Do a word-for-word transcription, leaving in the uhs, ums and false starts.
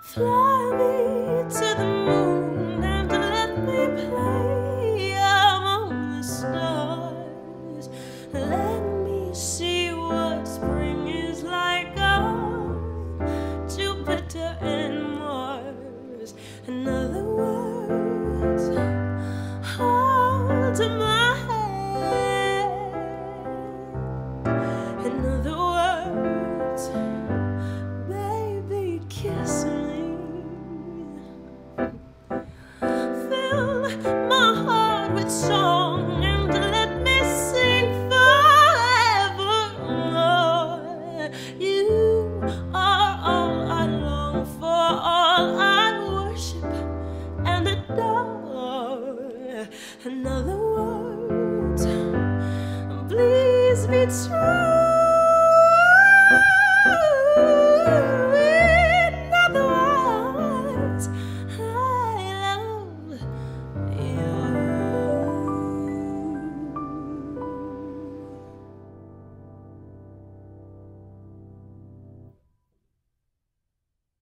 Fly me to the moon and let me play among the stars. Let me see what spring is like on Jupiter